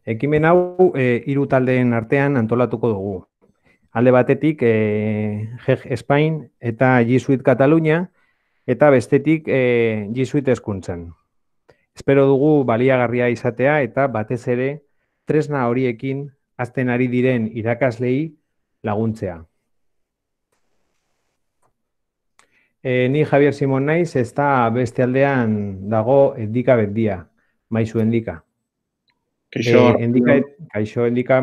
Ekimen hau hiru taldeen artean antolatuko dugu. Alde batetik GEG Espain eta Jesuit Katalunia eta bestetik Jesuit Hezkuntzan. Espero dugu baliagarria izatea eta batez ere tresna horiekin hazten ari diren irakaslei laguntzea. Ni Javier Simon naiz, ezta beste aldean dago Endika Bendia, maizu Endika. Kaixo Endika.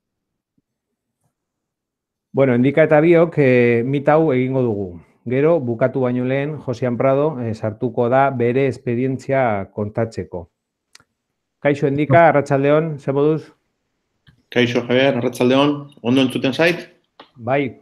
Bueno, Endika eta biok mit hau egingo dugu. Gero, bukatu baino lehen, Josian Prado sartuko da bere esperientzia kontatzeko. Kaixo Endika, arratsaldeon, ze moduz? Kaixo Javier, arratsaldeon, ondo entzuten zait? Bai.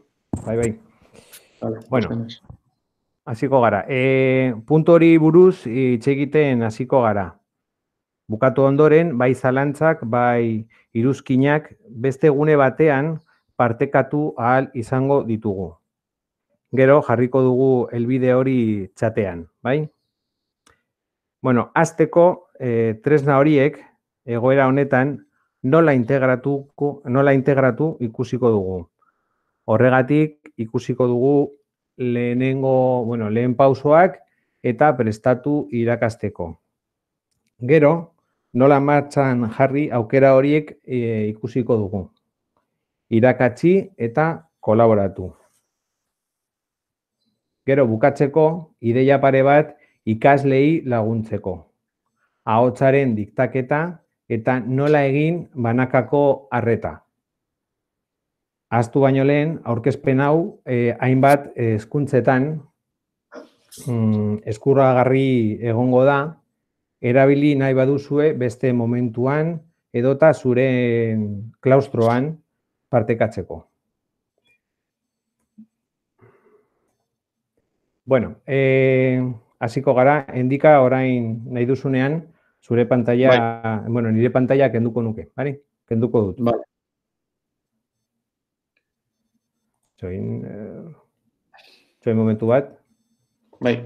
Bueno, Pues, hasiko gara. Puntu hori buruz hitz egiten hasiko gara. Bukatu ondoren, bai zalantzak, bai iruzkinak beste gune batean partekatu ahal izango ditugu. Gero jarriko dugu helbide hori txatean, bai? Bueno, hasteko tresna horiek egoera honetan nola integratu ikusiko dugu. Horregatik ikusiko dugu lehen pausoak eta prestatu irakasteko. Gero, nola martxan jarri aukera horiek ikusiko dugu. Irakatsi eta kolaboratu. Gero, bukatzeko, ideia pare bat ikaslei laguntzeko. Ahotsaren diktaketa eta nola egin banakako arreta. Ahaztu baino lehen, aurkezpen hau hainbat hezkuntzetan eskuragarri egongo da, erabili nahi baduzue beste momentuan edota zure klaustroan partekatzeko. Bueno, hasiko gara, Endika orain nahi duzunean, zure pantalla, bueno, nire pantalla kenduko nuke, bale? Kenduko dut. Bai. Zoin momentu bat. Bai.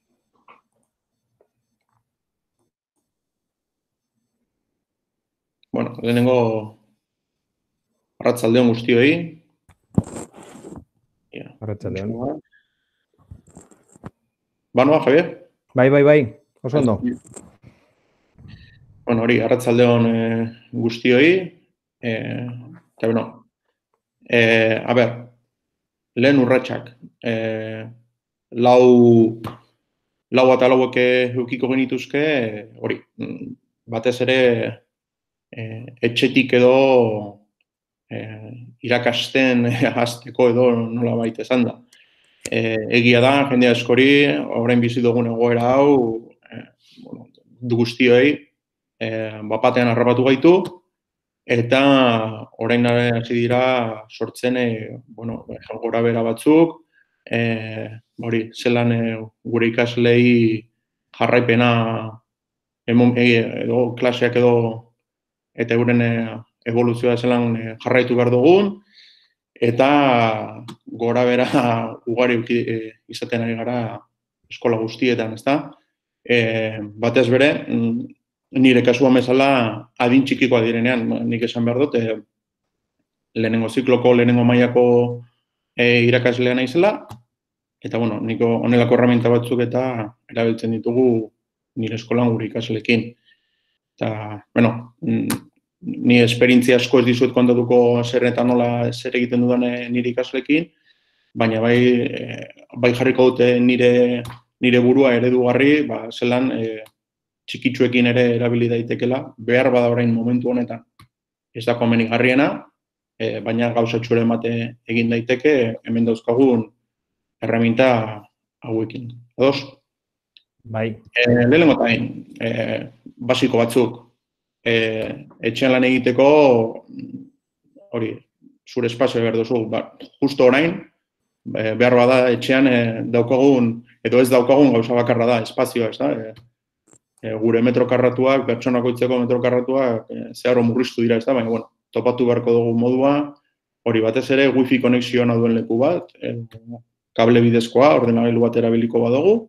Bueno, lehenengo arratsaldeon guztioi. Arratsaldeon. Banoa, Javier? Bai, oso ondo. Bueno, hori, arratsaldeon guztioi. Eta, bueno, a ber, lehen urratsak. Lau eta lauek eukiko genituzke, hori, batez ere etxetik edo irakasten hasteko edo nola baita esan da. Egia da, jende askori, orain bizi dugun egoera hau, guztioi, bapatean harrapatu gaitu, eta orain hasi dira sortzen, gora bera batzuk, hori, zelan gure ikaslei jarraipena edo klaseak edo eta euren evoluzioa zelan jarraitu behar dugun, eta gora bera ugari izaten ari gara eskola guztietan, ezta? Batez bere, nire kasuan bezala adin txikikoa direnean, nik esan behar dut, lehenengo zikloko, lehenengo mailako irakaslea naizela, eta, bueno, niko honelako herramienta batzuk eta erabiltzen ditugu nire eskolan gure ikasleekin. Eta, bueno, ni esperientzia asko ez dizuet kontatuko zer eta nola zer egiten dudan nire ikasleekin, baina bai jarriko dute nire burua eredugarri, zelan txikitsuekin ere erabili daitekela, behar bada orain momentu honetan. Ez da komenigarriena, baina gauzatxure emate egin daiteke, hemen dauzkagun herramienta hauekin. Ados? Bai. Lehenengo tain, basiko batzuk, etxean lan egiteko, hori, zure espazio behar duzu, justo orain, behar bada etxean daukagun, edo ez daukagun gauza bakarra da, espazioa, ez da? Gure metrokarratuak, pertsonakoitzeko metrokarratuak, zeharo murriztu dira, ez da? Baina, bueno, topatu beharko dugu modua, hori batez ere, wifi konexioa duen leku bat, kable bidezkoa, ordenagailu bat erabiliko badugu,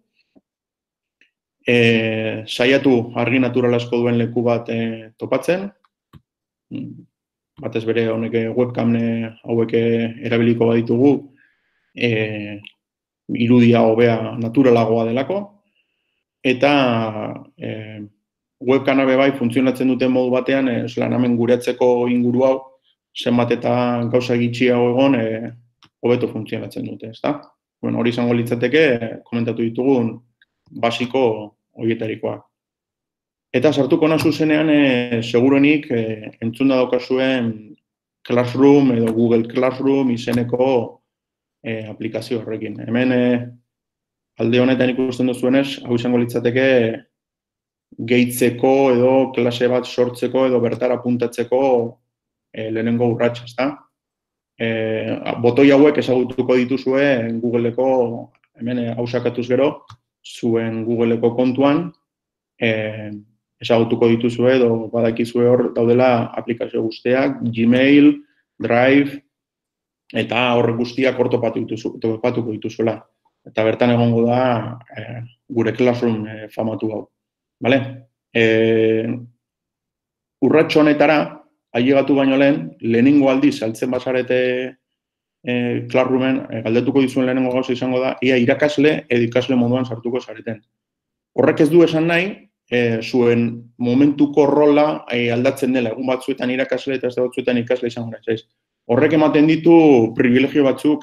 saiatu argi naturalazko duen leku bat topatzen, batez bere honek webcam hauek erabiliko baditugu, irudia hobea naturalagoa delako, eta webcam bai funtzionatzen duten modu batean, hemen guretzeko inguru hau, zenbat eta gauza gitxiago egon, hobeto funtzionatzen dute, ezta? Bueno, hori izango litzateke, komentatu ditugun, basiko horietarikoak. Eta sartuko nazu zenean, seguruenik, entzunda daukazuen Classroom edo Google Classroom izeneko aplikazio horrekin. Hemen, alde honetan ikusten duzuenez, hau izango litzateke gehitzeko edo klase bat sortzeko edo bertara puntatzeko lehenengo urratsa, ezta? Botoi hauek ezagutuko dituzue Googleko, hemen hau sakatuz gero, zuen Googleko kontuan, ezagutuko dituzue edo badakizue hor daudela aplikazio guztiak, Gmail, Drive, eta horrek guztiak hor topatuko dituzuela. Eta bertan egongo da gure Classroom famatu hau. Vale? Urratxo honetara, ailegatu baino lehenengo aldiz saltzen bazarete Classroomen, galdetuko dizuen lehenengo gauza izango da, ia irakasle edo ikasle moduan sartuko zareten. Horrek ez du esan nahi, zuen momentuko rola aldatzen dela, egun batzuetan irakasle eta ez da batzuetan ikasle izango naiz. Horrek ematen ditu privilegio batzuk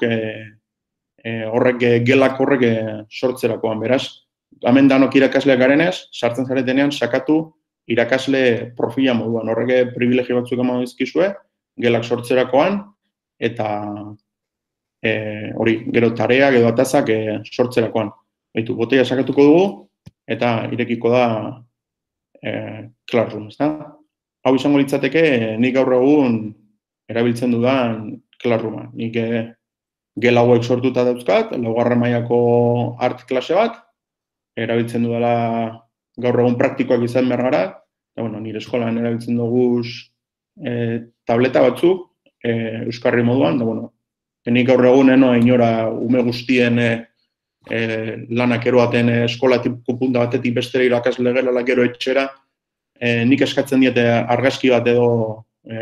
gelak horrek sortzerakoan, beraz. Hemen danok irakasleak garenez, sartzen zaretenean sakatu irakasle profila moduan. Horrek privilegio batzuk eman dizkizue, gelak sortzerakoan, eta hori, gero tareak edo atazak sortzerakoan. Baitu, boteia sakatuko dugu, eta irekiko da Classroom, ezta? Hau izango litzateke, nik gaur egun erabiltzen dudan Classrooma. Nik gela hauek sortuta dauzkat, laugarren mailako art klase bat, erabiltzen dudala gaur egun praktikoak izan behar gara, eta bueno, nire eskolan erabiltzen dugu tableta batzuk, euskarri moduan, da bueno, nik gaur egun inora ume guztien lanak eroaten eskolatik punta batetik bestera irakasle gela gero etxera, nik eskatzen diete argazki bat edo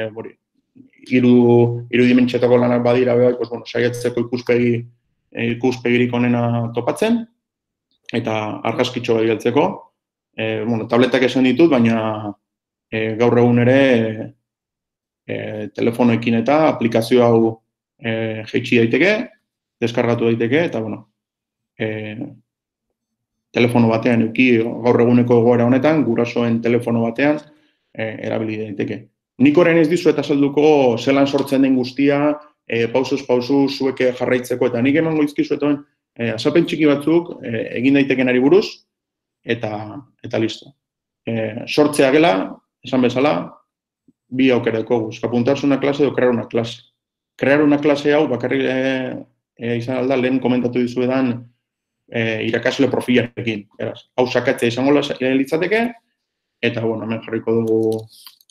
irudimentxetako lanak badira behar, saiatzeko ikuspegirik onena topatzen, eta argazkitxo bat geltzeko. Tabletak esan ditut, baina gaur egun ere telefonoekin eta aplikazio hau jeitsi daiteke, deskargatu daiteke, eta telefono batean gaur eguneko egoera honetan, gurasoen telefono batean erabili daiteke. Nik orain ez dizu eta salduko zelan sortzen den guztia, pausuz pausu zuek jarraitzeko, eta nik emango izkizuetoen azalpen txiki batzuk egin daitekenari buruz, eta listo. Sortzea gela, esan bezala, bi aukera dekoguz, apuntarse una klase edo crear una klase. Crear una klase hau, bakarrik izan alda, lehen komentatu dizuedan irakasle profilarekin. Hau sakatzea izango litzateke, eta, hemen jarriko dugu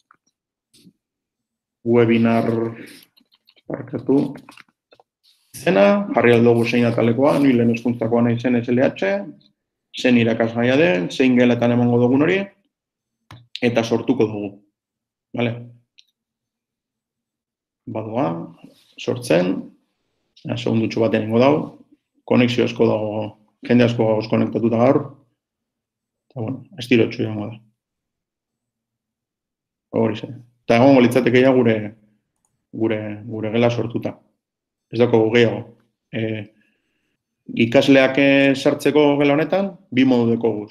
webinar parkatu izena, jarri aldugu zein atalekoa, ni lehen hezkuntzakoa nahi zen SLH, zen irakasgaia den, zein geletan emango dugun hori, eta sortuko dugu. Badoa, sortzen, segundutxo batean ingo dago, konexio asko dago, jende asko gauz konektatuta gaur, eta estirotxo jango da. Hori zen. Eta egongo litzateke ja gure gela sortuta. Ez dago gehiago. Ikasleak sartzeko gela honetan, bi modu dekoguz.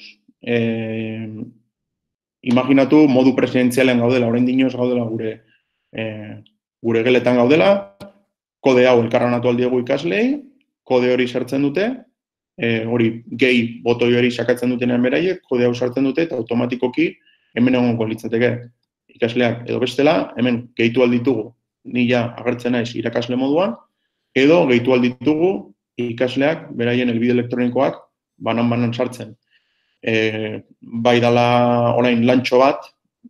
Imaginatu modu presidentzialen gaudela, orain dinoz gaudela gure geletan gaudela, kode hau elkarranatu aldiegu ikaslei, kode hori sartzen dute, hori gehi botoi hori sakatzen dutenean beraiek, kode hau sartzen dute, eta automatikoki hemen egongo litzateke. Ikasleak edo bestela, hemen gehitu alditugu, nila agertzen naiz irakasle moduan, edo gehitu alditugu ikasleak beraien helbide elektronikoak banan sartzen. Bai dala orain lantxo bat,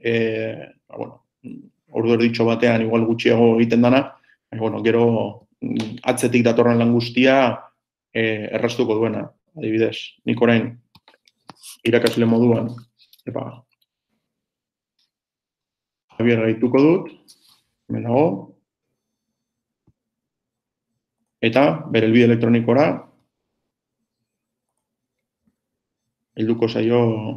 ordu erditxo batean igual gutxiago egiten dana, gero atzetik datorren lan guztia erraztuko duena, adibidez. Nik orain irakasle moduan, Javier gaituko dut, hemen dago, eta bere helbide elektronikora helduko zaio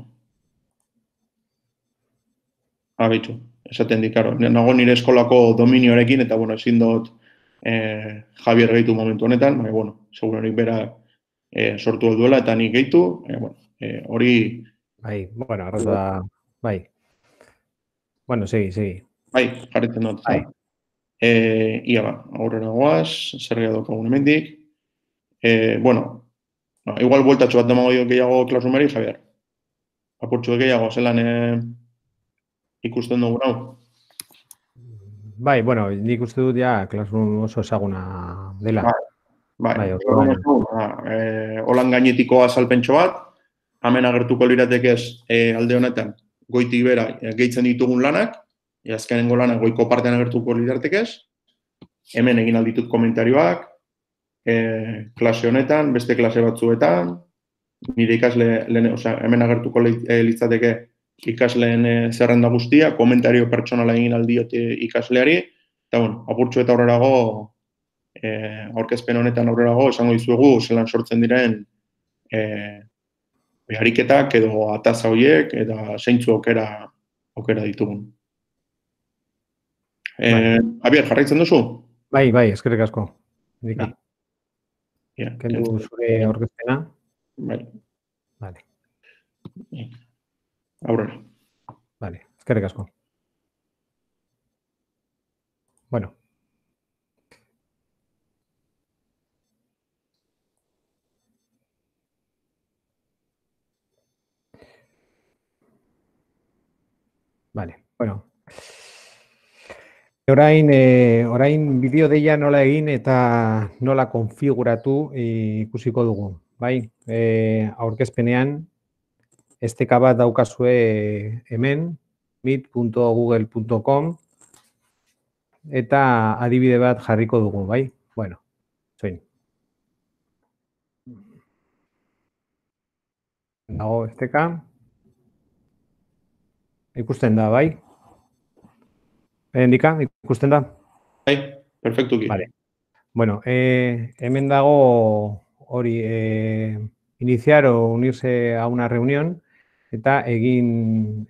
abitzu. Esaten dikaro, nago nire eskolako dominioarekin, eta, bueno, ezin dut Javier gehitu momentu honetan, baina, bueno, segurenik bera sortu duela, eta nik gehitu, bueno, hori... Bai, bueno, arraza, bai. Bueno, segi. Bai, jarretzen dut, bai. Ia ba, aurrera goaz, zer daukagun hemendik. Bueno, igual bueltatxo bat damago gehiago klasumeri, Javier. Apurtxo gehiago, zelan ikusten dugu hau. Bai, bueno, nik uste dut ja Classroom oso ezaguna dela. Bai. Holan gainetiko azalpentso bat, hemen agertuko liratekez alde honetan goitik bera gehitzen ditugun lanak, azkenengo lanak goiko partean agertuko liratekez, hemen egin alditut komentarioak, klase honetan, beste klase batzuetan, nire ikasle, hemen agertuko litzateke ikasleen zerrenda guztia, komentario pertsonala egin aldiote ikasleari, eta, bueno, apurtxo eta aurrerago, aurkezpen honetan aurrerago, esango dizuegu, zelan sortzen diren behariketak edo ataza horiek, eta zeintzu aukera ditugun. Javier, jarraitzen duzu? Bai, eskerrik asko. Dika. Kendu zure aurkezpena? Bai. Vale. Aurrera. Vale, eskerrik asko. Bueno. Vale, bueno. Orain bideo deia nola egin eta nola konfiguratu ikusiko dugu. Bai, aurkezpenean esteka bat daukazue hemen, meet.google.com, eta adibide bat jarriko dugu, bai? Bueno, zoin. Dago esteka. Ikusten da, bai? Endika, ikusten da? Bai, perfectuki. Vale. Bueno, hemen dago hori iniciar o unirse a una reunión eta egin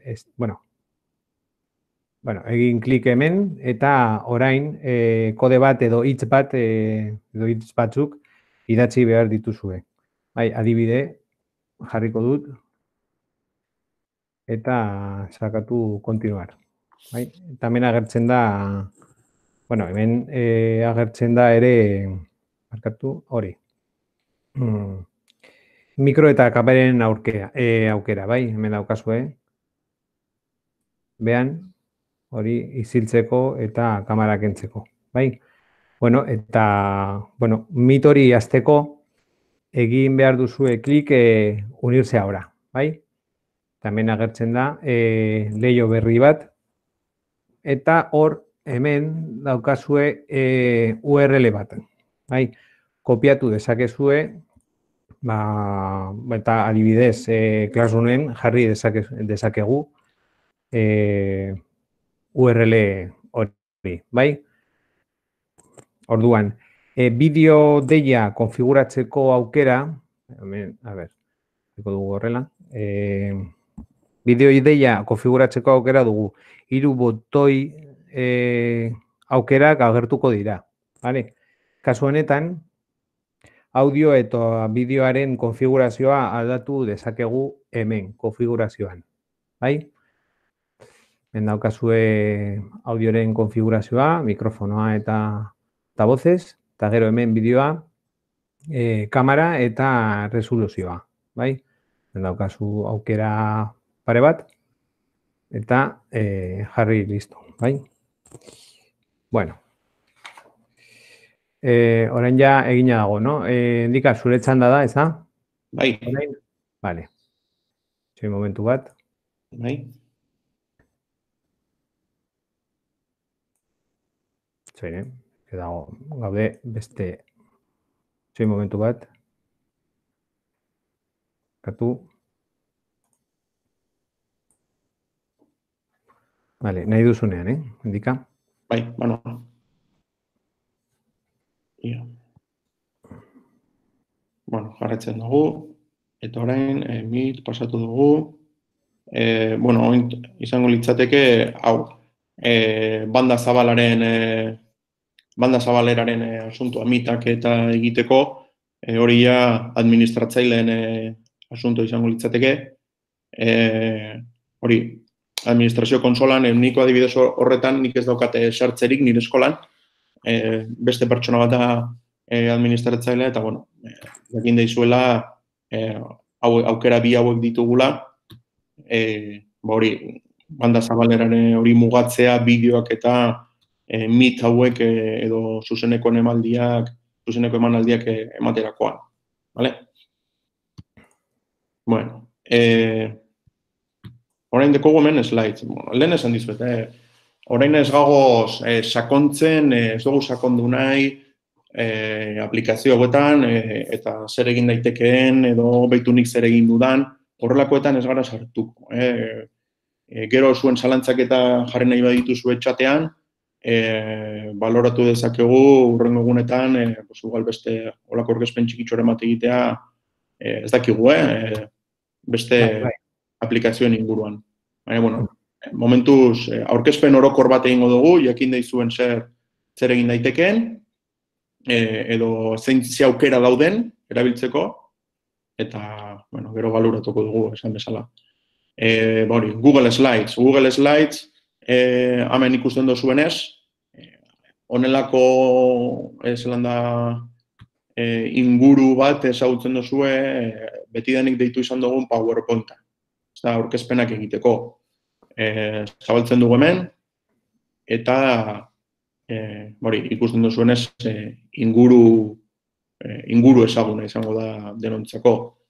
klik hemen eta orain kode bat edo hitz bat edo hitz batzuk idatzi behar dituzue. Bai, adibide jarriko dut eta sakatu continuar. Bai, eta hemen agertzen da, bueno, hemen agertzen da ere, markatu hori. Mikro eta kameren aukera, bai, hemen daukazue. Behan, hori isiltzeko eta kamera kentzeko, bai. Bueno, eta, bueno, Meet hori hasteko egin behar duzue klik unirse ahora, bai. Hemen agertzen da leiho berri bat, eta hor hemen daukazue URL bat, bai. Kopiatu dezakezue, eta adibidez Classroomen jarri dezakegu URL hori, bai? Orduan, bideo deia konfiguratzeko aukera, hemen, a ber, dugu horrela, bideo deia konfiguratzeko aukera dugu, 3 botoi aukerak agertuko dira, bale? Kasu honetan, audio eta bideoaren konfigurazioa aldatu dezakegu hemen, konfigurazioan, bai? Hemen daukazue audioren konfigurazioa, mikrofonoa eta voces, eta gero hemen bideoa, kamera eta resoluzioa, bai? Hemen daukazu aukera pare bat, eta jarri listo, bai? Bueno. Orain ja egina dago, no? Dika, zure txanda da, ez da? Bai. Vale. Zoi momentu bat. Bai. Zoin, dago, gaude beste. Zoi momentu bat. Katu. Vale, nahi duzunean, Indika. Bai, bueno. Ia. Bueno, jarretzen dugu. Eta orain, Meet pasatu dugu. Bueno, izango litzateke, hau, banda zabaleraren asuntoa mitak eta egiteko, hori ja administratzaileen asunto izango litzateke. Hori, administrazio konsolan, niko adibidez horretan nik ez daukate sartzerik nire eskolan, beste pertsona bat da administratzailea, eta bueno, jakin daizuela aukera bi hauek ditugula, hori, banda zabaleraren hori mugatzea, bideoak eta mit hauek edo zuzeneko emanaldiak ematerakoan. Vale? Bueno, orain dekogu hemen slides. Bueno, lehen esan dizuet, orain ez gagoz sakontzen, ez dugu sakondu nahi aplikazio hauetan eta zer egin daitekeen edo beitunik zer egin dudan, horrelakoetan ez gara sartuko. Gero zuen zalantzak eta jarri nahi badituzu txatean, baloratu dezakegu urrengo egunetan, igual beste olako orkezpen txikitxoren bat egitea, ez dakigu, beste aplikazioen inguruan. Baina, bueno, momentuz, aurkezpen orokor bat egingo dugu, jakin daizuen zer egin daitekeen, edo zein aukera dauden erabiltzeko, eta, bueno, gero baloratuko dugu, esan bezala. Google Slides. Google Slides, hemen ikusten dozuenez, honelako inguru bat ezagutzen duzue, beti denik deitu izan dugun PowerPointa. Ez da, aurkezpenak egiteko. Zabaltzen dugu hemen, eta ikusten duzuenez, inguru ezaguna izango da denontzako.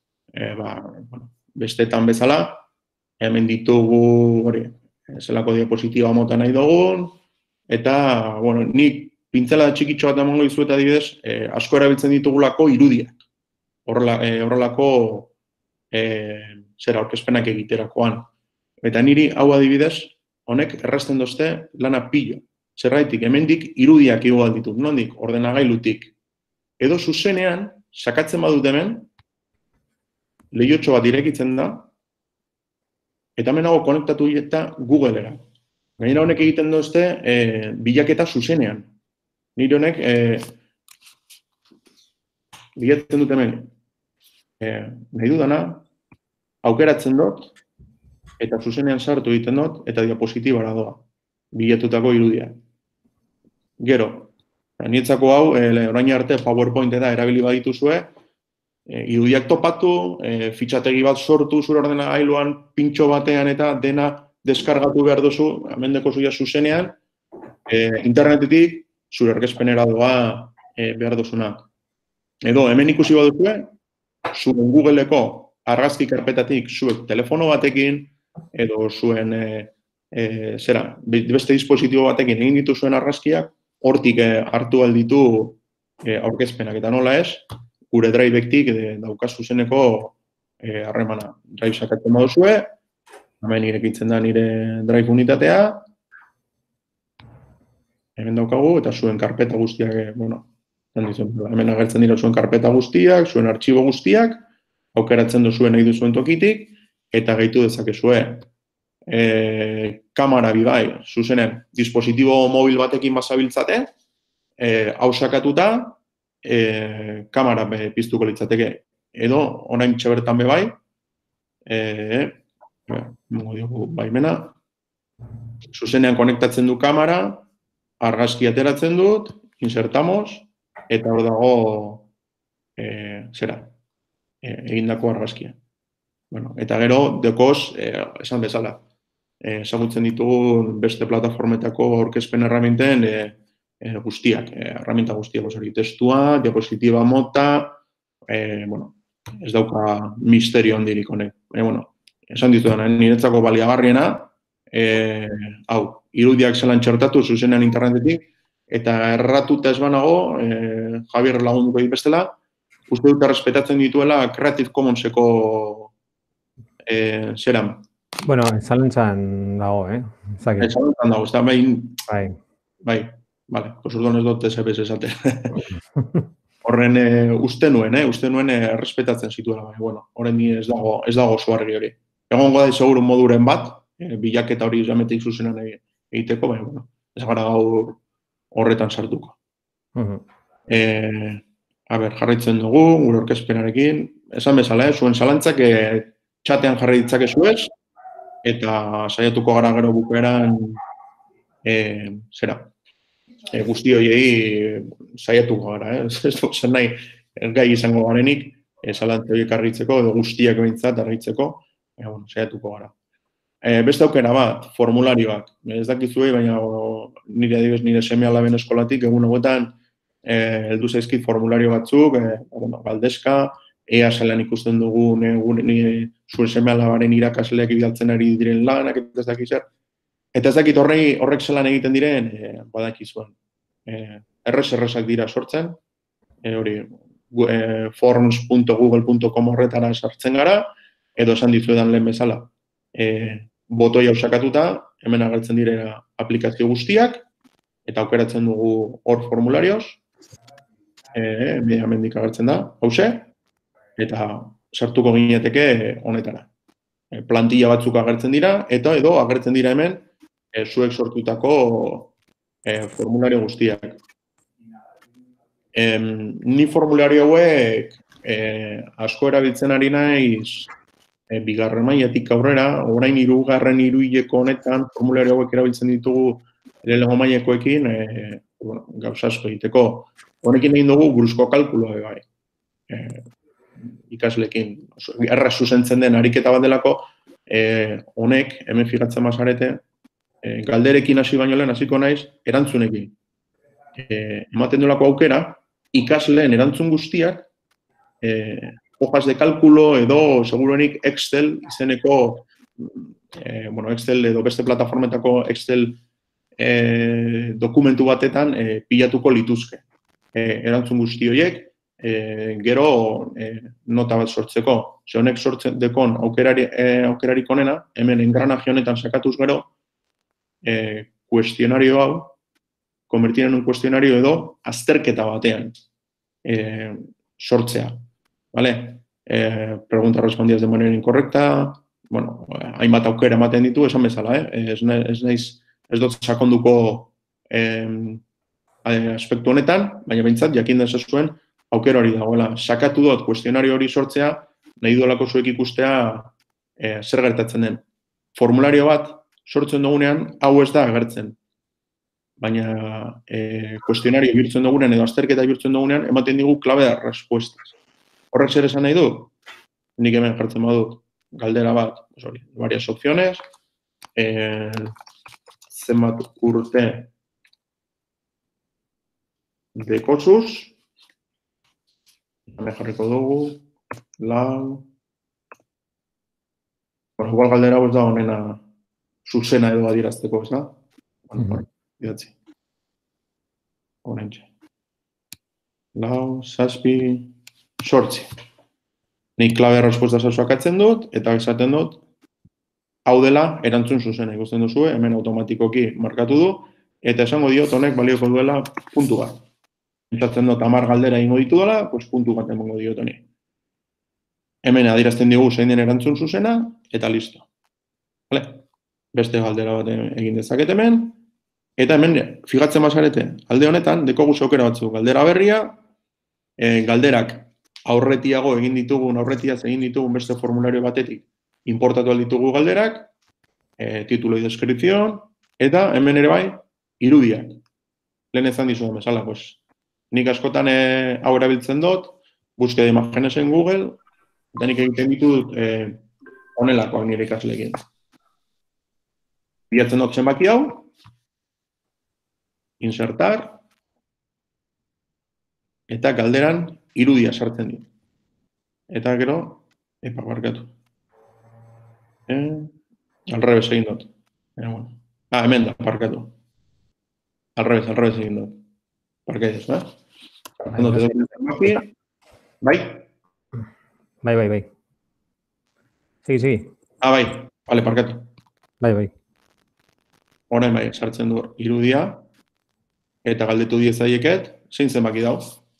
Bestetan bezala, hemen ditugu zelako diapositiba mota nahi dugun, eta, nik pintzela txikitxo bat emango dizuet adibidez, asko erabiltzen ditugulako irudiak. Horrelako aurkezpenak egiterakoan. Eta niri hau adibidez, honek errazten dozte lana pilo. Zerraitik, hemendik irudiak igo ditut, nondik, ordenagailutik. Edo zuzenean, sakatzen badut hemen, lehiotxo bat irekitzen da, eta hemen hau konektatu eta Google-era. Gainera honek egiten dozte bilaketa zuzenean. Nire honek bilatzen dut hemen. Nahi dudana, aukeratzen dut, eta zuzenean sartu egiten dut, eta diapositibara doa, bilatutako irudia. Gero, nietzako hau, orain arte PowerPoint eta erabili badituzue, irudiak topatu, fitxategi bat sortu zure ordenagailuan, pintxo batean eta dena deskargatu behar duzu, hemen deko zuia zuzenean, internetetik zure aurkezpenera doa behar duzuna. Edo, hemen ikusi baduzue, zuen Google-eko argazki karpetatik zuek telefono batekin, edo zuen beste dispositibo batekin egin dituzuen argazkiak, hortik hartu alditu aurkezpenak. Eta nola ez, gure drive-ektik daukaz zuzeneko harremana. Drive sakatzen baduzue, hemen irekitzen da nire drive unitatea, hemen daukagu, eta zuen karpeta guztiak, hemen agertzen dira zuen karpeta guztiak, zuen artxibo guztiak, aukeratzen duzuen nahi duzuen tokitik, eta gehitu dezakezue. Kamara bibai, zuzenen, dispositibo mobil batekin bazabiltzate, hau sakatuta, kamara piztuko litzateke. Edo, orain txabertan bebai, baimena, zuzenean konektatzen du kamara, argazki ateratzen dut, insertamos, eta hor dago, egindako argazkia. Eta gero, dekoz, esan bezala, ezagutzen ditugu beste plataformetako aurkezpen erraminten guztiak, erraminta guztiak, testua, diapositiba mota, ez dauka misterio handirik honek. Esan ditudan, niretzako baliagarriena, hau, irudiak zelan txertatu zuzenean internetetik, eta erratuta ez banago, Javier lagunduko dit bestela, uste dut errespetatzen dituela Creative Commonseko Bueno, zalantzan dago, Zaki. Zalantzan dago, ez da, Bai. vale, pues orduan ez dut SBS esate. Horren uste nuen errespetatzen zituela, bai, bueno, horren ez dago oso argi hori. Egongo da seguru moduren bat, bilaketa hori jametik zuzenan egiteko, baina, bueno, ez gara gaur horretan sartuko. Jarraitzen dugu, gure orkezpenarekin, esan bezala, zuen zalantzak txatean jarri ditzakezu ez, eta saiatuko gara gero bukaeran, guzti horiei saiatuko gara, ez zen nahi, gai izango garenik, zalantza horiek argitzeko, edo guztiak behintzat argitzeko, saiatuko gara. Beste aukera bat, formularioak. Ez dakizuei, baina nire adibidez nire seme alaben eskolatik, egun hauetan, heldu zaizkit formulario batzuk, galdezka, ea zelan ikusten dugu zuen seme alabaren irakasleak bidaltzen ari diren lanak, eta ez dakit zer. Eta ez dakit horrek zelan egiten diren, badakizuen. Errezak dira sortzen, forms.google.com horretara sartzen gara, edo esan dizuedan lehen bezala, botoia osakatuta, hemen agertzen direna aplikazio guztiak, eta aukeratzen dugu hor formularioz, hemendik agertzen da, hause, eta sartuko gineteke honetara. Plantilla batzuk agertzen dira, eta edo agertzen dira hemen zuek sortutako formulario guztiak. Ni formulario hauek asko erabiltzen ari naiz bigarren mailatik aurrera, orain 3. hiruhileko honetan formulario hauek erabiltzen ditugu lehenengo mailekoekin gauza asko egiteko. Honekin egin dugu buruzko kalkuloa bai. Ikasleekin erraz zuzentzen den ariketa bat delako, honek hemen fijatzen bazarete, galderekin hasi baino lehen hasiko naiz erantzunekin. Ematen duelako aukera, ikasleen erantzun guztiak, hojas de kalkulo edo seguruenik Excel izeneko, Excel edo beste plataformetako Excel dokumentu batetan pilatuko lituzke. Erantzun guzti horiek, gero nota bat sortzeko. Ze honek sortzen dekon aukerarik onena, hemen engranaje honetan sakatuz gero, kuestionario hau, konvertir en un kuestionario edo azterketa batean sortzea. ¿Vale? Preguntas respondidas de manera incorrecta, hainbat aukera ematen ditu, esan bezala, ez dut sakonduko aspektu honetan, baina behintzat, jakin dezazuen, aukera hori dagoela. Sakatu dut, kuestionario hori sortzea, nahi duelako zuek ikustea zer gertatzen den. Formulario bat sortzen dugunean, hau ez da agertzen. Baina kuestionario bihurtzen dugunean edo azterketa bihurtzen dugunean, ematen digu klabe da respuestas. Horrek zer esan nahi du? Nik hemen jartzen badut galdera bat, varias opciones, zenbat urte dekosuz, hemen jarriko dugu, lau, igual galdera hau ez da honena zuzena edo adierazteko, ez da? Idatzi. Horentxe. Lau, zazpi, sortzi. Nik klabe respuesta sakatzen dut, eta esaten dut, hau dela erantzun zuzena ikusten duzu, hemen automatikoki markatu du, eta esango diot honek balioko duela puntu bat. Esatzen dut 10 galdera ingo ditu dela, pues puntu bat emango diot honi. Hemen adierazten digu zein den erantzun zuzena, eta listo. Beste galdera bat egin dezaket hemen, eta hemen, fijatzen bazarete, alde honetan, dekogu aukera batzuk, galdera berria, galderak aurretiaz egin ditugun beste formulario batetik, importatu alditugu galderak, titulo y descripción, eta hemen ere bai, irudiak. Lehen ezan dizudan bezala, nik askotan hau erabiltzen dut, búsqueda de imágenes en Google, eta nik egiten ditut honelakoak nire ikasleekin. Bilatzen dut zenbaki hau, insertar, eta galderan irudia sartzen dit. Eta gero, barkatu. Al revés egin dut. Hemen da, barkatu. Al revés egin dut. Barkaiz, Bai? Bai. Segi. Bai. Bale, parkatu. Bai. Orain bai, sartzen du irudia, eta galdetu diezaieket, zein zenbaki dau.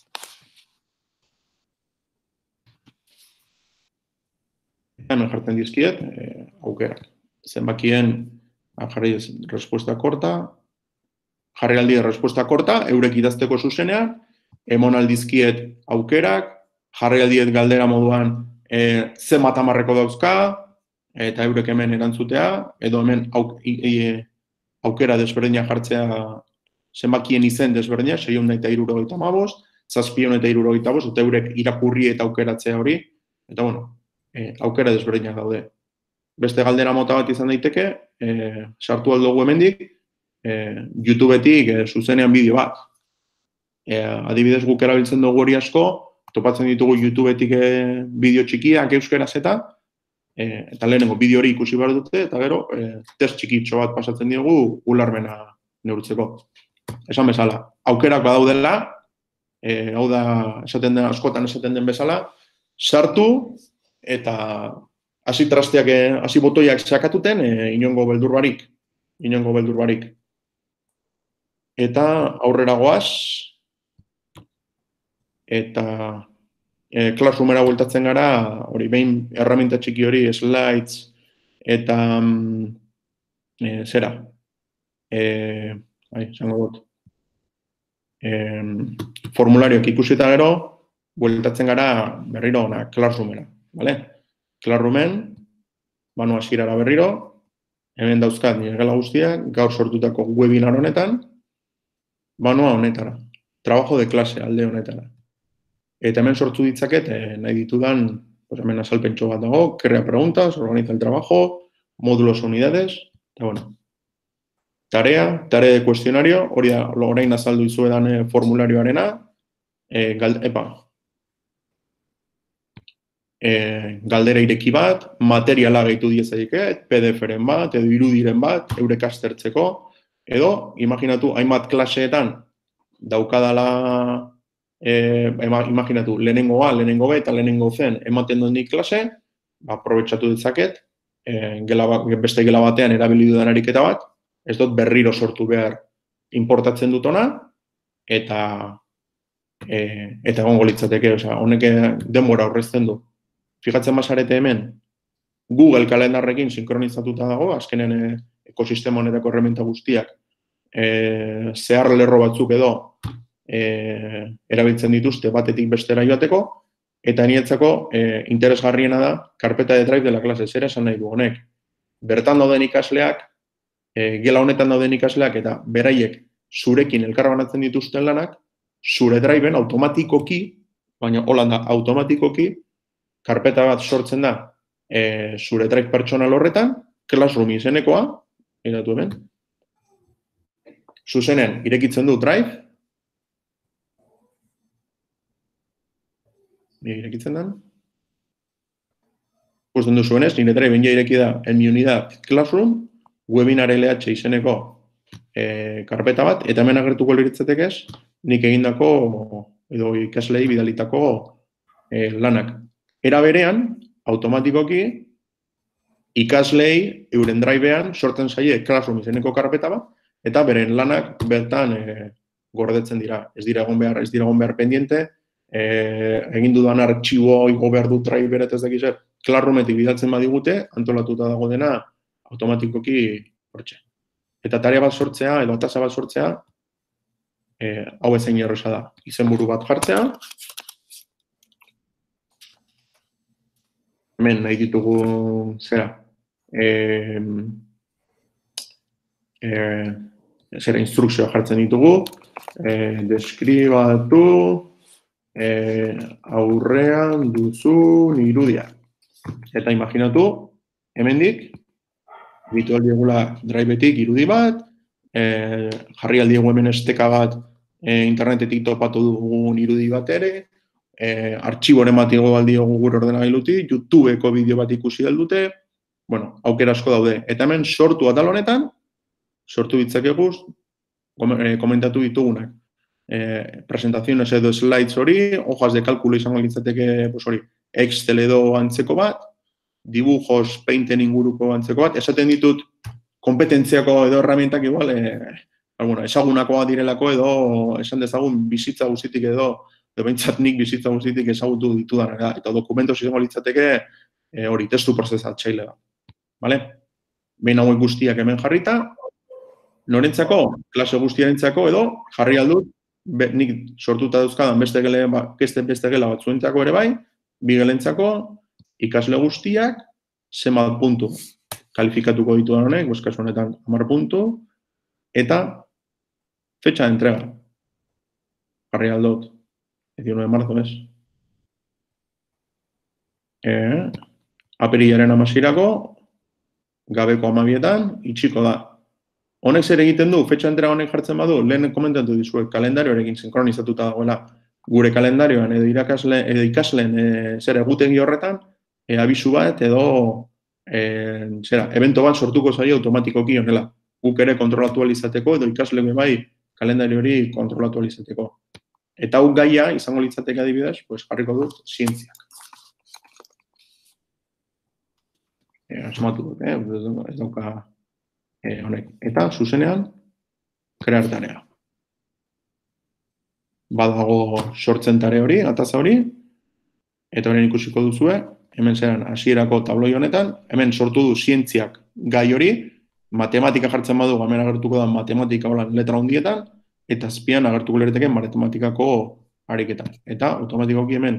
Hemen jartzen dizkiet, aukerak. Zenbakien jarri respuesta korta, jarri aldi respuesta korta, eurek idazteko zuzenean, emon aldizkiet aukerak, jarri aldiet galdera moduan zenbat hamarreko dauzka, eta eurek hemen erantzutea, edo hemen aukera desberdina jartzea zenbakien izen desberdina, 675, 775, eta eurek irakurri eta aukeratzea hori, eta bueno, aukera desberdinak daude. Beste galdera mota bat izan daiteke, sartu aldugu hemendik, YouTubetik zuzenean bideo bat. Adibidez guk erabiltzen dugu hori asko, topatzen ditugu YouTubetik bideo txikiak euskeraz eta lehenengo bideo hori ikusi behar dute, eta gero test txikitxo bat pasatzen diogu ularmena neurtzeko. Esan bezala, aukerak badaudela, hau da, askotan esaten den bezala, sartu eta hasi trasteak, hasi botoiak sakatuten, inongo beldur barik. Eta aurrera goaz, eta Classroomera bueltatzen gara, hori behin erraminta txiki hori, slides, eta zera, zango dut, formularioak ikusi eta gero, bueltatzen gara berriro ona, Classroomera, bale? Classroomen, banu hasierara berriro, hemen dauzkat nire gela guztiak, gaur sortutako webinar honetan, banua honetara, trabajo de clase alde honetara. Eta hemen sortu ditzaket, nahi ditudan, hemen azalpentxo bat dago, crea preguntas, organiza el trabajo, módulos unidades, eta bueno. Tarea de cuestionario, hori da, orain azaldu izuedan formularioarena, galdera ireki bat, materiala gehitu diezaiket, PDF-ren bat, edo irudiren bat, eurek aztertzeko, edo, imaginatu, hainbat klaseetan daukadala, imaginatu, lehenengo A, lehenengo B eta lehenengo zen ematen duen nik klase, aprobetsatu ditzaket, beste gela batean erabili dudan ariketa bat, ez dut berriro sortu behar importatzen dutona, eta egongo litzateke, honek denbora aurrezten du. Fijatzen bazarete hemen, Google kalendarrekin sinkronizatuta dago, azkenen ekosistema honetako erreminta guztiak, zehar lerro batzuk edo erabiltzen dituzte batetik bestera joateko, eta niretzako interesgarriena da karpeta de drive de la clase, zer esan nahi du honek. Bertan dauden ikasleak, gela honetan dauden ikasleak eta beraiek zurekin elkarbanatzen dituzten lanak, zure driven automatikoki, baina holanda automatikoki, karpeta bat sortzen da zure drive pertsonal horretan, Classroom izenekoa, iratu hemen, zuzenen irekitzen du drive, irekitzen den, ikusten duzuenez, nire drive ja ireki da en mi unidad Classroom, webinar LH izeneko karpeta bat, eta hemen agertuko liritzetekez, nik egindako, edo ikaslei bidalitako lanak. Era berean, automatikoki, ikaslei euren drivean sortzen zaie Classroom izeneko karpeta bat, eta beren lanak bertan gordetzen dira. Ez dira egon behar pendiente, egin dudan artxibo igo behar du driver eta ez dakizer, Classroometik bidaltzen badigute, antolatuta dago dena automatikoki hortxe. Eta tarea bat sortzea, edo tasa bat sortzea, hau ezein erresa da. Izenburu bat jartzea, hemen nahi ditugu zera, instrukzioa jartzen ditugu, deskribatu aurrean duzun irudia. Eta imaginatu, hemendik, bitu aldiegula drivetik irudi bat, jarri aldiegu hemen esteka bat internetetik topatu dugun irudi bat ere, artxiboren bat igo aldiogu gure ordenagailutik, YouTubeko bideo bat ikusi aldute, bueno, aukera asko daude. Eta hemen sortu atal honetan, sortu ditzakeguz, komentatu ditugunak. Presentaziones edo slides hori, hojas de kalkulo izango litzateke hori, Excel edo antzeko bat, dibujos, painten inguruko antzeko bat, esaten ditut kompetentziako edo herramientak igual, ezagunakoa direlako edo esan dezagun bizitza guztitik edo behintzat nik bizitza guztitik ezagutu ditudan, eta dokumentos izango litzateke hori testu prozesatzaile da. Vale? Behin hauek guztiak hemen jarrita, norentzako, klase guztiarentzako edo jarri aldut, nik sortuta dauzkadan beste gela batzuentzako ere bai, bi gelentzako ikasle guztiak zenbat puntu kalifikatuko ditudan honek, kasu honetan 10 puntu, eta fecha de entrega. Jarri aldot, 19 de marzo, ez? Apirilaren 16irako, gabeko 12etan, itxiko da. Honek zer egiten du, fecha de entrega honek jartzen badu, lehen komentatu dizuet, kalendarioarekin sinkronizatuta dagoela, gure kalendarioan edo ikasleen zer egutegi horretan, abisu bat edo evento bat sortuko zaio automatikoki honela. Guk ere kontrolatu alizateko edo ikasle bai kalendario hori kontrolatu alizateko. Eta hau gaia izango litzateke adibidez, jarriko dut zientziak. Asmatu dut, ez dauka honek. Eta zuzenean, krear tarea. Badago sortzen tare hori, ataza hori, eta horren ikusiko duzue, hemen zeran hasierako tabloi honetan, hemen sortu du zientziak gai hori, matematika jartzen badu, hemen agertuko da matematika holan letra hundietan, eta azpian agertuko lereteken matematikako ariketan. Eta automatikoki hemen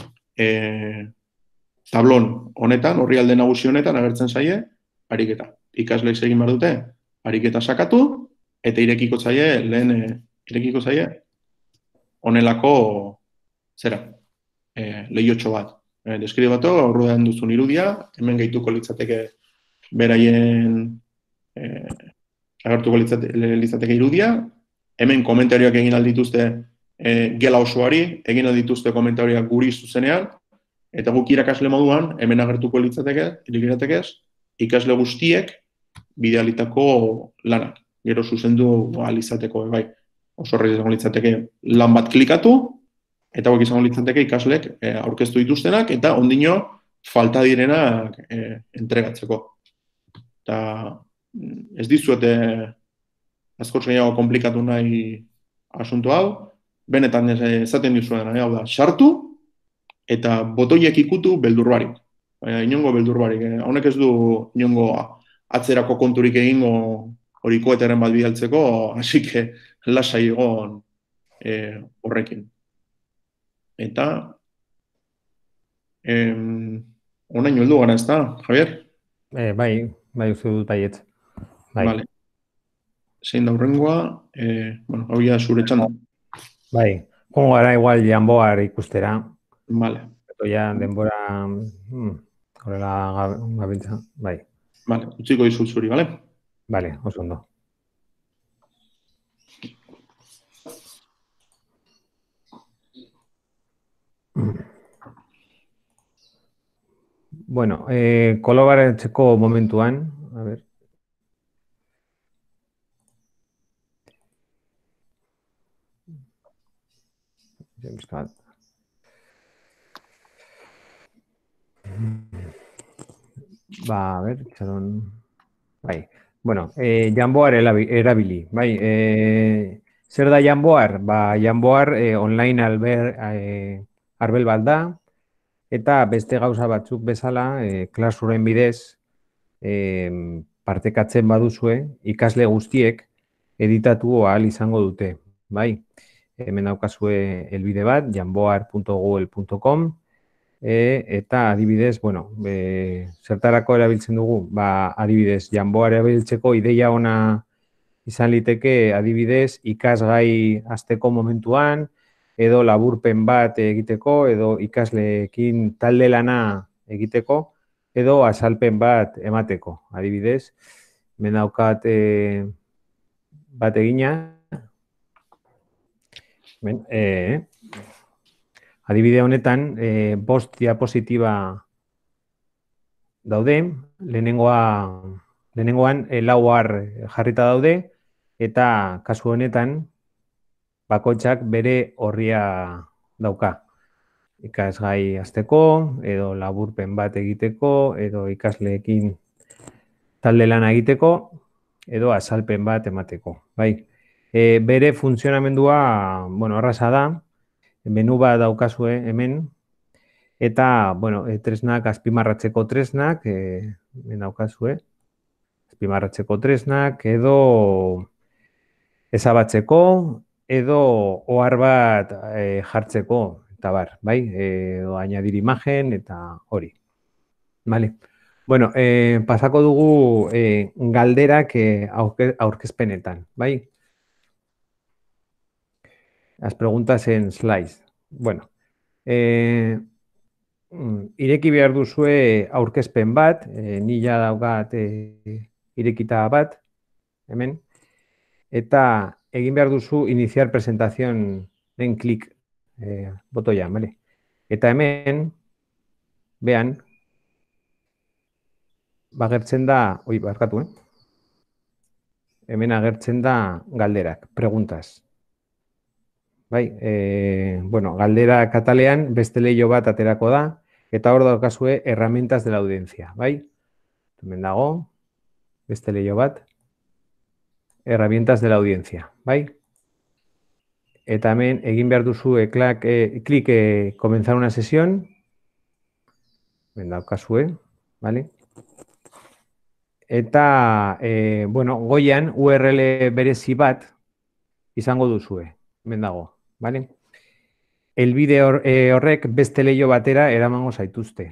tablon honetan, horri alde nagusi honetan agertzen zaie ariketa. Ikasleik egin behar dute, ariketa sakatu, eta irekiko zaie honelako zera, lehiotxo bat. Deskribatu, aurruan duzun irudia, hemen gehituko litzateke beraien agertuko litzateke irudia, hemen komentarioak egin aldituzte gela osoari, egin aldituzte komentarioak guri zuzenean, eta guk irakasle moduan, hemen agertuko litzateke, ikasle guztiek bidealitako lanak. Gero zuzendu alizateko, bai. Oso horrez izango litzateke lan bat klikatu, eta hauek izango litzateke ikaslek aurkeztu dituztenak, eta ondino falta direnak entregatzeko. Eta ez dizuete askoz gehiago komplikatu nahi asunto hau, benetan ezaten dizuen hau da, sartu, eta botoiek ikutu beldur barik. Inongo beldur barik. Honek ez du inongo atzerako konturik egingo hori koeteren bat bidaltzeko, hasi que lasai egon horrekin. Eta onaino heldu gara, ez da, Javier? Bai, uste dut baiet. Vale. Zein da horrengoa, hau ja zure txanda. Bai, jongo gara igual janboar ikustera. Vale. Ja, denbora horrela gabiltza, bai. Vale, utziko dizut zuri, vale? Vale, oso ondo. Bueno, kolaboratzeko momentuan, a ver. A ver, txaron. Bai, bueno, Jamboar erabili, bai. Zer da Jamboar? Jamboar online arbel bat da, eta beste gauza batzuk bezala, Classroom bidez, partekatzen baduzue, ikasle guztiek editatu ahal izango dute, bai. Hemen daukazue helbide bat, jamboar.google.com, eta adibidez, bueno, zertarako erabiltzen dugu, adibidez, Jamboar erabiltzeko ideia ona izan liteke, adibidez, ikasgai hasteko momentuan, edo laburpen bat egiteko, edo ikasleekin talde lana egiteko, edo azalpen bat emateko. Adibidez, hemen daukat bat egina. Adibide honetan, 5 diapositiba daude, lehenengoan 4 jarrita daude, eta kasu honetan, bakoitzak bere orria dauka. ikasgai hasteko, edo laburpen bat egiteko, edo ikasleekin talde lana egiteko, edo azalpen bat emateko, bai. Bere funtzionamendua, bueno, erraza da, menu bat daukazue hemen, eta, bueno, tresnak, azpimarratzeko tresnak, hemen daukazue, azpimarratzeko tresnak, edo ezabatzeko, edo ohar bat jartzeko, eta bar, bai, edo añadir imagen, eta hori, vale. Bueno, pasako dugu galderak aurkezpenetan, bai? Las preguntas en slides. Bueno, ireki behar duzue aurkezpen bat, nila daukat irekita bat, hemen, eta egin behar duzu iniciar presentación den klik botoia, bale? Eta hemen, behan, agertzen da, barkatu, hemen agertzen da galderak, preguntas. Bai, bueno, galdera katalean beste leiho bat aterako da, eta hor daukazue herramientas de la audiencia, bai? Hemen dago, beste leiho bat, herramientas de la audiencia, bai? Eta hemen egin behar duzue klik comenzar una sesión, hemen daukazue, bale? Eta, bueno, goian URL berezi bat izango duzue, hemen dago, bale? Helbide horrek beste leiho batera eramango zaituzte.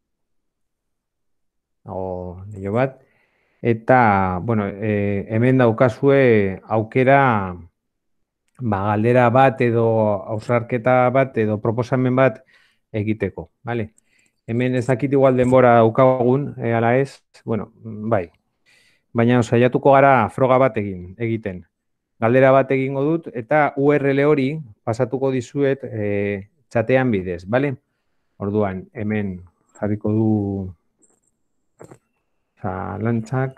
Leiho bat. Eta, bueno, hemen daukazue aukera galdera bat edo hausnarketa bat edo proposamen bat egiteko, bale? Hemen ez dakit igual denbora daukagun, ala ez, bueno, bai. Baina saiatuko gara froga bat egiten. Galdera bat egingo dut eta URL hori pasatuko dizuet txatean bidez, bale? Orduan, hemen jarriko du zalantzak.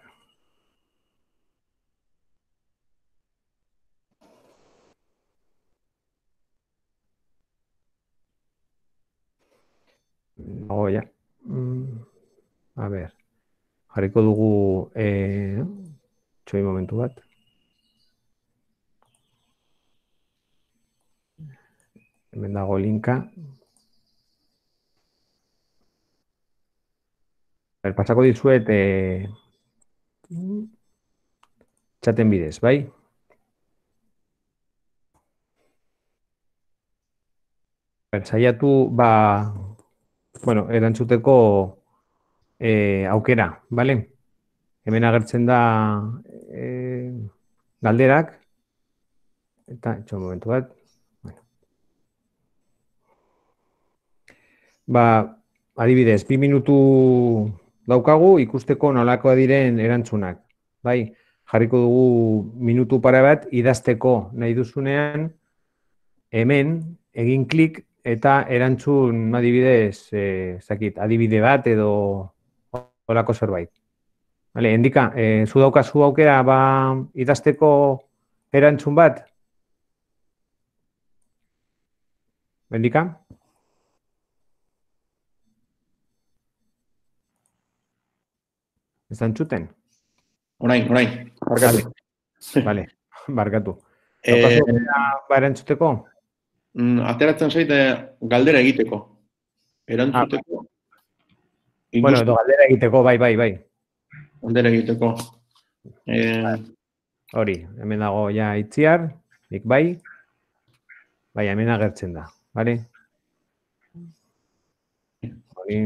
Ya. A ver, jarriko dugu txoi momentu bat. Hemen dago linka. Pasako dizuet txaten bidez, bai? Saiatu, bueno, erantzuteko aukera, bale? Hemen agertzen da galderak. Eta, txoi momentu bat. Adibidez, 2 minutu daukagu ikusteko nolakoa diren erantzunak. Bai, jarriko dugu minutu pare bat idazteko nahi duzunean, hemen egin klik eta erantzun adibidez, adibide bat edo horako zerbait. Vale, Endika, zu daukazu aukera idazteko erantzun bat? Endika? Ez da entzuten? Orain, barkatu. Vale, barkatu. Daukazu erantzuteko? Ateratzen zaite galdera egiteko. Erantzuteko. Bueno, edo galdera egiteko, bai. Galdera egiteko. Hori, hemen dago ja itziar, nik bai. Bai, hemen agertzen da, bale? Hori.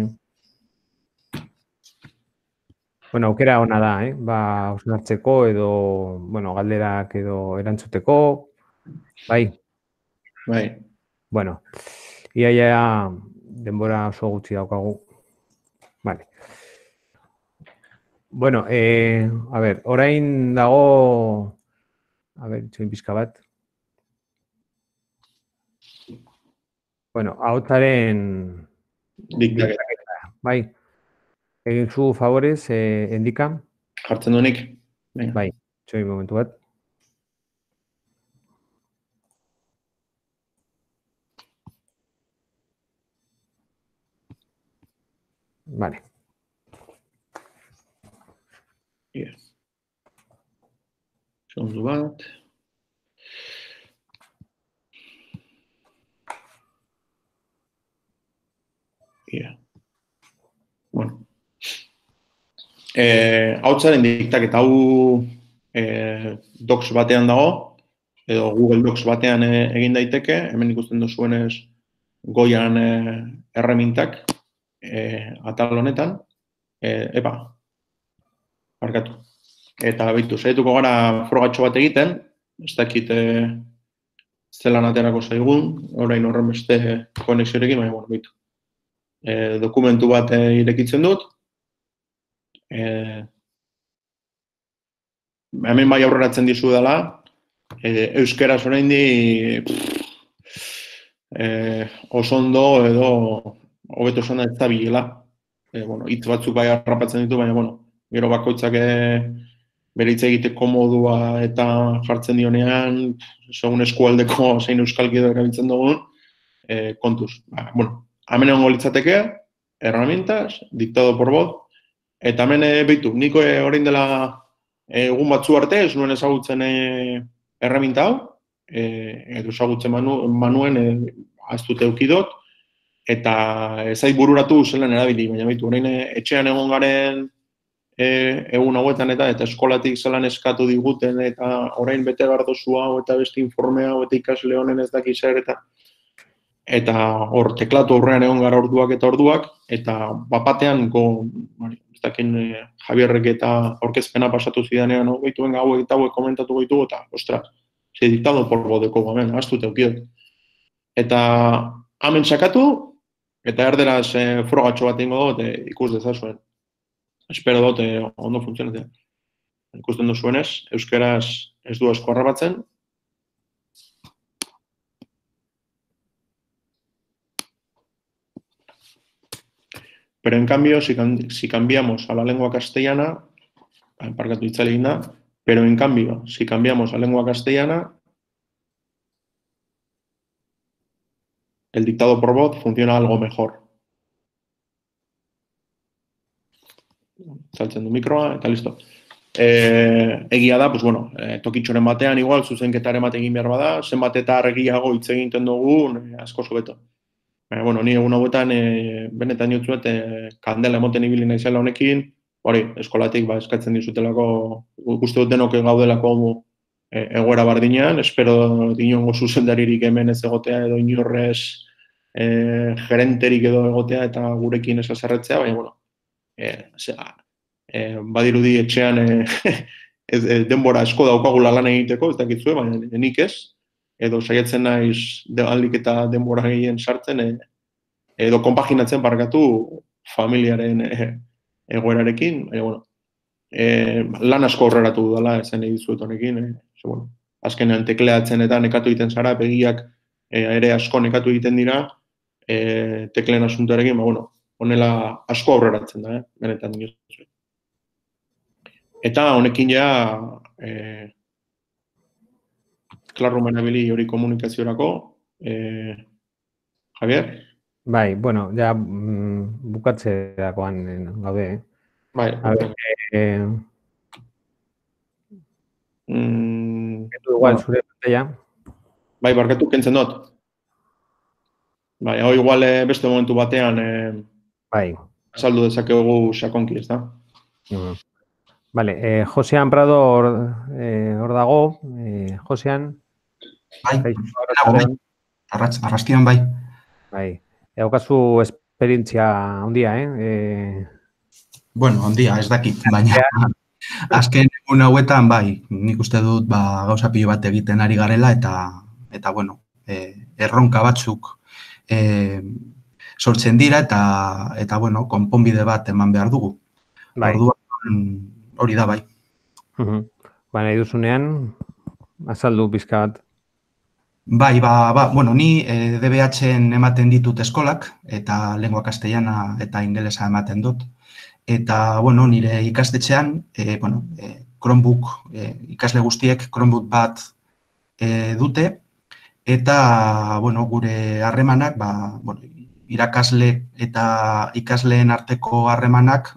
Bueno, aukera ona da, hausnartzeko edo, bueno, galderak edo erantzuteko, bai? Bai. Bueno, ia denbora oso gutxi daukagu. Vale. Bueno, a ver, orain dago, a ver, txoin pizka bat. Bueno, ahotsaren diktaketa, bai. Egin zu favorez, Endika. Jartzen duenik. Bai, txoin momentu bat. Vale. Segundu bat. Bueno. Hautzaren diktaketa hau Docs batean dago, edo Google Docs batean egin daiteke, hemen ikusten duzuenez goian erremintak atal honetan, barkatu. Eta bitu, zaituko gara frogatxo bat egiten, ez dakit zelan aterako zaigun, orain horren beste konexiorekin, baina, bueno, bitu. Dokumentu bat irekitzen dut, hemen bai aurreratzen dizu dela, euskeraz oraindik oso ondo edo hobeto esan da ez da bilela. Bueno, hitz batzuk bai harrapatzen ditu, baina, bueno, gero bakoitzak bere hitz egiteko modua eta jartzen dionean, segun eskualdeko zein euskalki edo erabiltzen dugun, kontuz. Bueno, hemen egongo litzateke, herramientas, dictado por voz, eta hemen behitu, niko orain dela egun batzu arte, ez nuen ezagutzen erreminta hau, edo ezagutzen manuen aztute eukidot, eta ezait bururatu zelan erabili, baina behitu, orain etxean egon garen egun hauetan eta eskolatik zelan eskatu diguten, eta orain bete behar dozu hau, eta beste informe hau, eta ikasle honen ez dakiz zer, eta hor teklatu aurrean egon gara orduak, eta bapatean, ez dakin Javierrek eta aurkezpena pasatu zidanean, behituen hauek eta hauek komentatu goitu, eta, ostras, ze diktado porbodeko gamen, aztut eukidot. Eta hemen sakatu, eta erderaz frogatxo bat ingo dut, ikus dezazuen. Espero dut ondo funtzionatzen. Ikusten duzuenez, euskeraz ez du asko harrapatzen. Pero en cambio, si cambiamos a la lengua castellana, parkatu itzale egin da, pero en cambio, si cambiamos a lengua castellana, el dictado por voz funciona algo mejor. Saltzen du mikroa, eta listo. Egia da, pues bueno, tokitxoren batean, igual, zuzenketaren bat egin behar bada, zenbat eta argiago hitz egiten dugu, asko hobeto. Bueno, ni egun hauetan, benetan jotzuet, kandela emoten ibili naizela honekin, hori, eskolatik eskatzen dizutelako, uste dut denok gaudelako egoera bardinean, espero dinongo zuzendaririk hemen ez egotea, edo inorrez gerenterik edo egotea, eta gurekin ez azarretzea, baina, bueno, badirudi etxean denbora asko daukagula lan egiteko, ez dakitzue, baina nik ez, edo saiatzen naiz ahalik eta denbora gehien sartzen, edo konpaginatzen parkatu familiaren egoerarekin, baina, bueno, lan asko aurreratu dela esan dizuet honekin, bueno, azkenean tekleatzen eta nekatu egiten zara, begiak ere asko nekatu egiten dira, tekleen asuntoarekin, bueno, honela asko aurreratzen da, benetan dinozu. Eta honekin ja, Klarrumen abili hori komunikaziorako, Javier? Bai, bueno, ja bukatzerakoan gaude, Bai, igual zure pantalla. Bai, barkatu kentzen dut. Bai, hau igual beste momentu batean azaldu dezakegu sakonki, ez da? Vale, Josean Prado hor dago, Josean. Bai, arrastian bai. Bai, daukazu esperientzia handia, Bueno, handia, ez dakit, baina azken egun hauetan, bai, nik uste dut gauza pilo bat egiten ari garela, eta bueno, erronka batzuk sortzen dira, eta bueno, konponbide bat eman behar dugu. Orduan, hori da, bai. Baina, iduzunean, azaldu pizka bat. Bai, bueno, ni DBH-en ematen ditut eskolak, eta lengua castellana eta ingelesa ematen dut. Eta, bueno, nire ikastetxean, Chromebook, ikasle guztiek Chromebook bat dute, eta, bueno, gure harremanak, irakasle eta ikasleen arteko harremanak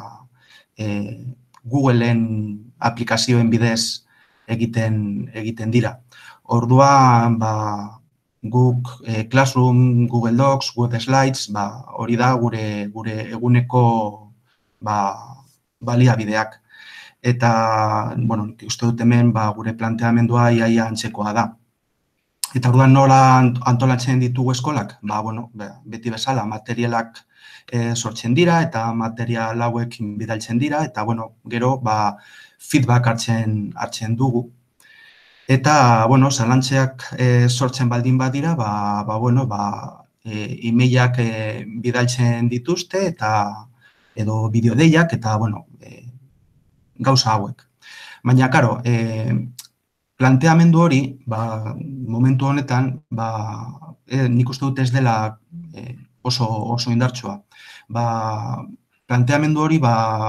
Googleen aplikazioen bidez egiten dira. Orduan, guk Classroom, Google Docs, Web Slides, hori da gure eguneko baliabideak. Eta, bueno, uste dut hemen gure planteamendua iaia antzekoa da. Eta orduan nola antolatzen ditugu eskolak? Bueno, beti bezala, materialak sortzen dira eta material hauek bidaltzen dira eta, bueno, gero, feedback hartzen dugu. Eta, bueno, zalantzeak sortzen baldin badira, bueno, emailak bidaltzen dituzte eta edo bideodeiak eta, bueno, gauza hauek. Baina, karo, planteamendu hori, momentu honetan, nik uste dut ez dela oso indartsua. Planteamendu hori,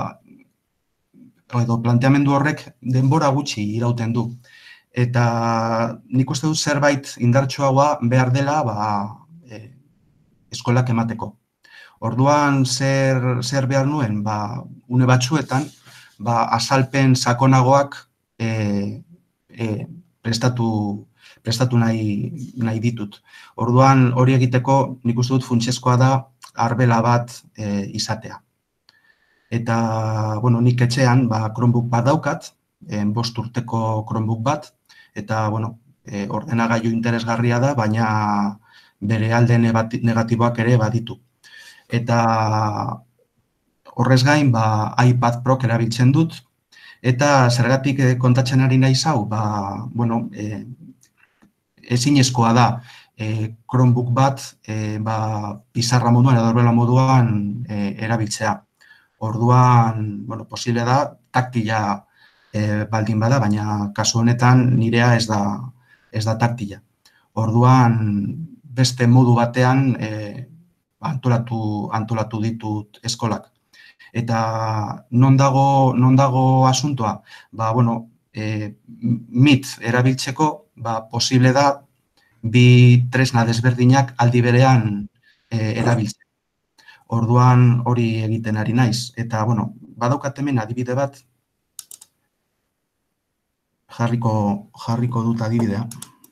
edo planteamendu horrek denbora gutxi irauten du. Eta nik uste dut zerbait indartsuagoa behar dela eskolak emateko. Orduan zer behar nuen, une batzuetan, azalpen sakonagoak prestatu nahi ditut. Orduan hori egiteko nik uste dut funtsezkoa da arbela bat izatea. Eta, bueno, nik etxean Chromebook bat daukat, 5 urteko Chromebook bat, eta, bueno, ordenagailu interesgarria da, baina bere alde negatiboak ere baditu. Eta horrez gain, iPad Pro erabiltzen dut, eta zergatik kontatzen ari naiz hau, bueno, ezinezkoa da Chromebook bat pizarra moduan edo arbela moduan erabiltzea. Orduan, bueno, posible da, taktila baldin bada, baina kasu honetan nirea ez da taktila. Orduan, beste modu batean antolatu ditut eskolak. Eta non dago asuntoa? Bueno, Meet erabiltzeko, posible da, bi tresna desberdinak aldi berean erabiltzea. Orduan hori egiten ari naiz. Eta, bueno, badaukat hemen adibide bat, jarriko dut adibidea.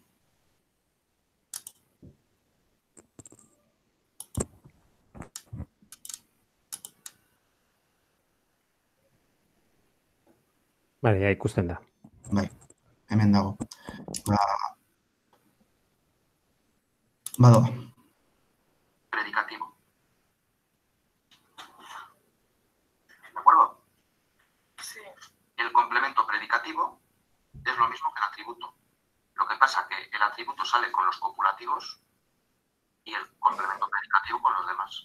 Bale, ja ikusten da. Bai, hemen dago. Badoa. Predicativo. ¿De acuerdo? Sí. El complemento predicativo es lo mismo que el atributo. Lo que pasa que el atributo sale con los copulativos y el complemento predicativo con los demás.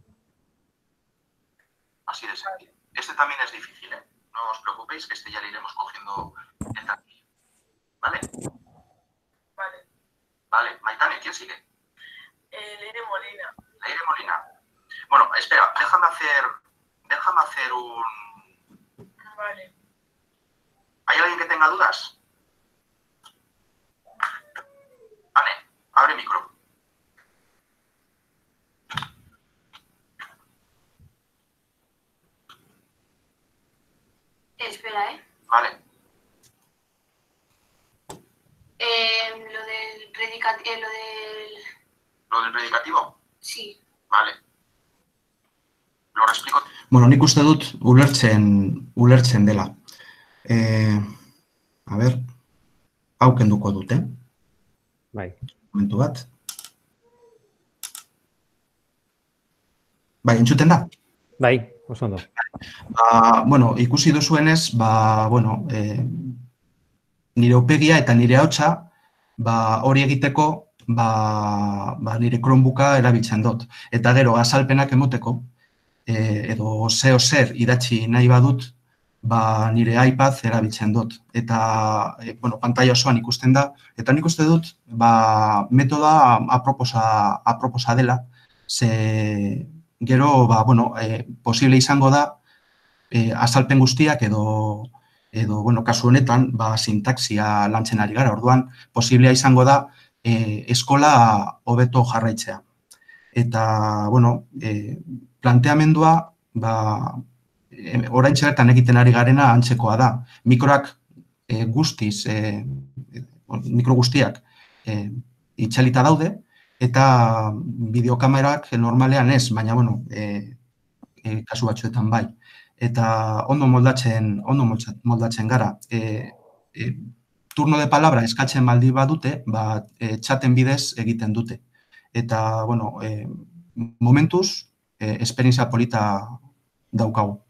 Así de sencillo. Este también es difícil, ¿eh? No os preocupéis que este ya le iremos cogiendo el tranquillo. ¿Vale? Vale. Vale, Maitane, ¿quién sigue? Leire Molina. Leire Molina. Bueno, espera, déjame hacer un... Vale. ¿Hay alguien que tenga dudas? Vale, abre micro. Espera, ¿eh? Vale. Lo del predicativo, ¿Lo del predicativo? Sí. Vale. Lo explico. Bueno, nik uste dut ulertzen dela. A ver, hau kenduko dut, Bai. Momentu bat. Bai, entzuten da? Bai, oso ondo. Bueno, ikusi duzuenez, bueno, nire opegia eta nire ahotsa, hori egiteko, nire Chromebooka erabiltzen dut. Eta gero, azalpenak emoteko, edo zeo zer idatzi nahi badut, nire iPad erabiltzen dut. Eta, bueno, pantaila osoan ikusten da. Eta nik uste dut, metoda aproposa dela, ze gero, bueno, posible izango da, azalpen guztiak edo, bueno, kasu honetan, sintaxia lantzen ari gara. Orduan, posiblea izango da, eskola hobeto jarraitzea. Eta, bueno, planteamendua, oraintxe bertan egiten ari garena antzekoa da. Mikroak guztiz, mikro guztiak itxalita daude, eta bideokamerak normalean ez, baina, bueno, kasu batzuetan bai. Eta ondo moldatzen gara. Turno de palabra eskatzen baldi badute, txaten bidez egiten dute. Eta, bueno, momentuz, esperientzia polita daukagu.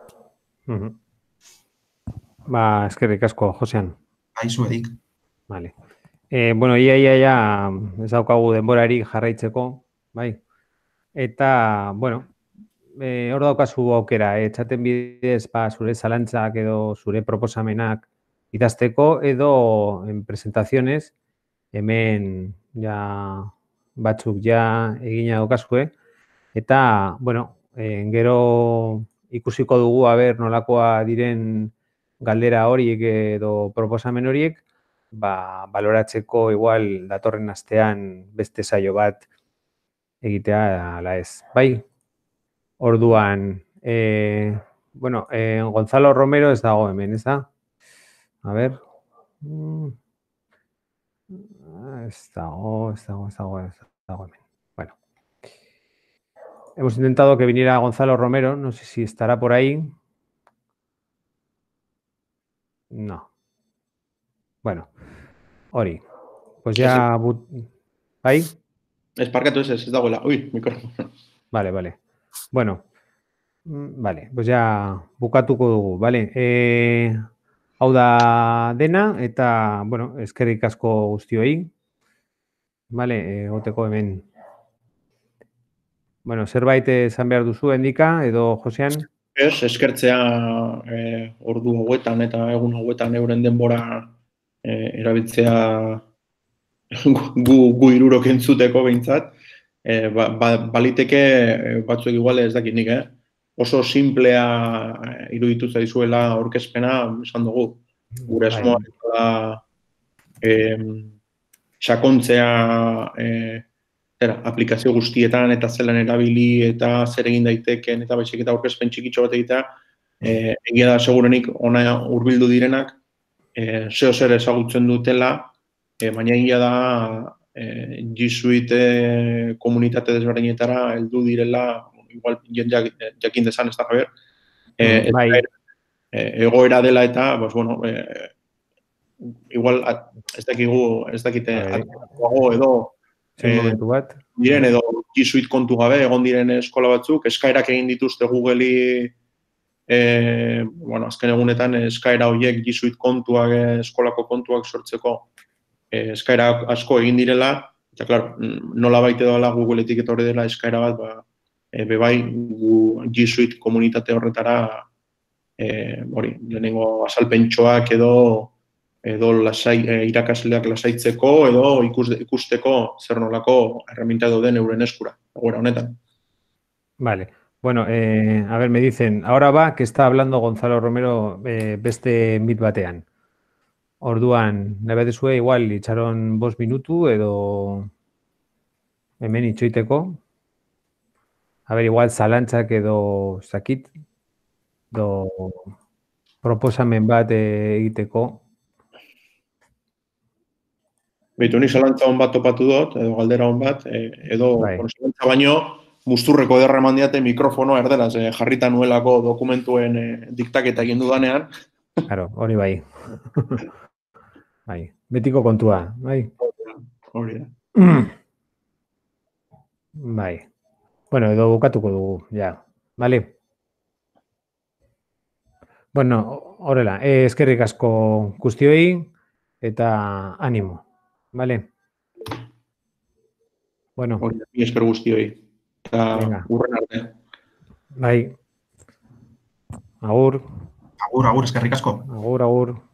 Eskerrik asko, Josean. Zuedik. Vale. Bueno, ia ez daukagu denborarik jarraitzeko, bai? Eta, bueno, hor daukazu aukera, txaten bidez, zure zalantzak edo zure proposamenak idazteko edo en presentaziones, hemen batzuk egina daukazue, eta, bueno, gero ikusiko dugu, nolakoa diren galdera horiek edo proposamen horiek, baloratzeko igual datorren astean beste saio bat egitea ala ez. Bai? Orduan, bueno, Gonzalo Romero ez dago hemen, ez da? A ver. Ez dago hemen. Bueno. Hemos intentado que viniera Gonzalo Romero, no sé si estará por ahí. No. Bueno, hori. Pues ya... ¿Bai? Esparkatu ez dagoela. Ui, mikrofono. Vale. Bueno, vale, pues ya bukatuko dugu, vale. Hau da dena, eta, bueno, eskerrik asko guztioi. Vale, goteko hemen. Bueno, zerbait esan behar duzu, Endika, edo Josean? Ez, eskertzea ordu hauetan eta egun hauetan euren denbora erabiltzea gu hirurok entzuteko behintzat. Baliteke batzuek igual ez dakit nik, oso simplea iruditu zaizuela aurkezpena, esan dugu, gure asmoa sakontzea aplikazio guztietan eta zelan erabili eta zer egin daiteken eta baizik eta aurkezpen txikitxo bat egitea, egia da segurenik ona hurbildu direnak, zeo zer ezagutzen dutela, baina egia da G Suite komunitate desberdinetara heldu direla, igual jakin dezan ez da, Javier, egoera dela eta, pues bueno, igual ez dakite edo momentu bat. Diren edo G Suite kontu gabe, egon diren eskola batzuk, eskaerak egin dituzte Google'i, bueno, azken egunetan eskaera horiek G Suite kontuak, eskolako kontuak sortzeko eskaera asko egin direla, eta, klar, nola baite doala Googleetik etorri dela eskaera bat, bebai G Suite komunitate horretara, lehenengo azalpentsoak edo irakasleak lasaitzeko edo ikusteko zer nolako herramienta dauden euren eskura, egoera honetan. Vale. Bueno, a ver, me dicen, ahora va que está hablando Gonzalo Romero beste mit batean. Orduan, nahi dezue, igual, itxaron 5 minutu edo hemen itxoiteko. A ver, igual, zalantzak edo zakit, edo proposamen bat egiteko. Beitu, ni zalantza hon bat topatu dut, edo galdera hon bat, edo zalantza baino, musturreko ederra mandiate mikrofono erderaz jarrita nuelako dokumentuen diktaketa egin dudanean. Claro, hori bai. Bai, betiko kontua, bai. Hori da. Bai. Bueno, edo bukatuko dugu, ja. Vale. Bueno, horrela, eskerrik asko guztioi eta animo. Vale. Bueno. Mi esker guztioi. Eta urren arte. Bai. Agur. Agur, eskerrik asko. Agur.